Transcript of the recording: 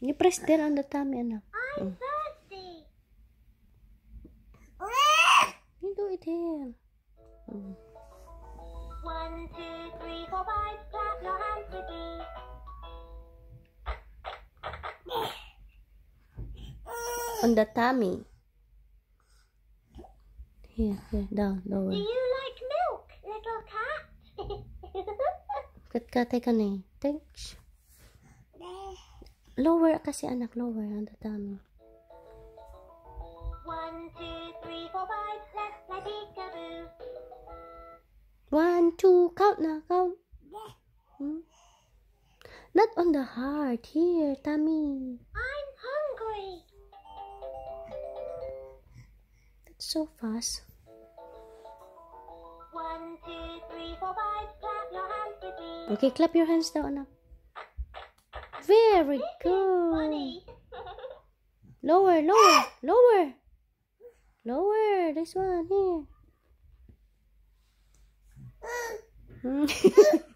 You press there on the tummy, anak. I'm thirsty. You do it here. 1, 2, 3, 4, 5. Clap your hands with me. On the tummy. Here, down, lower. Do you like milk, little cat? Kat ka na eh. Thanks. Lower kasi anak, lower on the tummy. 1, 2, 3, 4, 5. Let's play peekaboo. 1, 2, count na, count. Not on the heart, here, tummy. I'm hungry. That's so fast. 1, 2, 3, 4, 5. Clap your hands with me. Okay, clap your hands daw, anak. Very good. Funny. Lower, lower, lower. Lower, this one, here.